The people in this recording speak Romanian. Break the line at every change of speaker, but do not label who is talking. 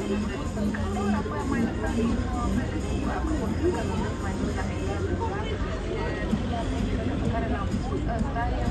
apoi am mai lăsat un fel de acolo, că nu mai mult dacă e pe care l-am pus, ăsta e